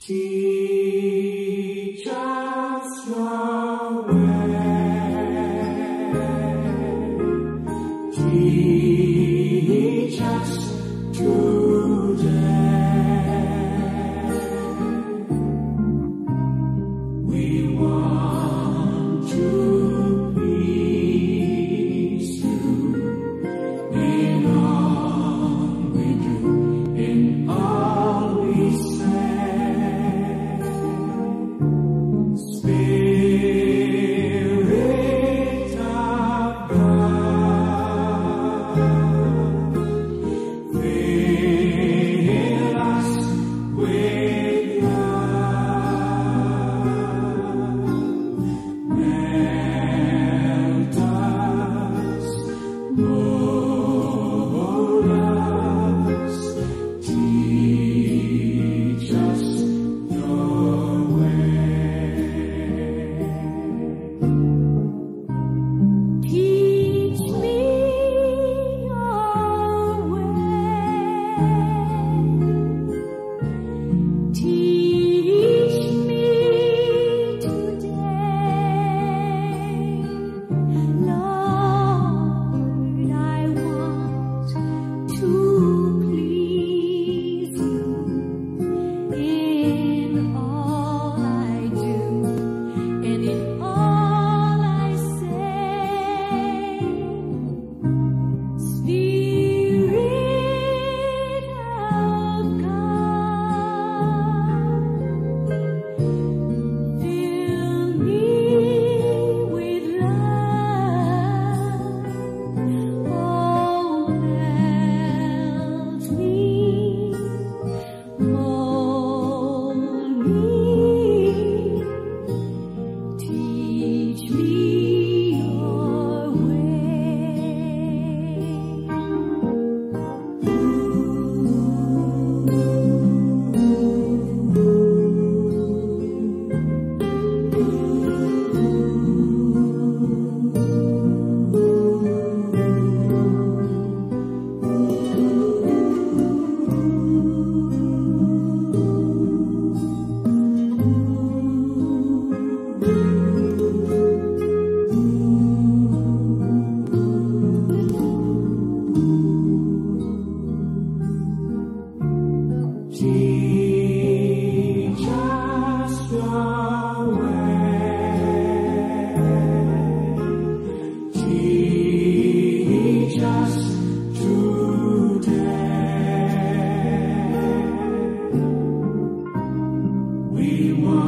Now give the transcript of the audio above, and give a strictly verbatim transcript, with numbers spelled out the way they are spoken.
Teach us your way. Teach us today. We want to please you in all we do, in all we say. Spirit of God, fill us with love, melt us, mold us, teach us your way. Teach me your way. Teach me today. Lord, I want to please you in all I do and in all I say. Spirit of God, fill me with love. Oh, melt me, mold me, teach me your way. Teach us your way. Teach us today. We want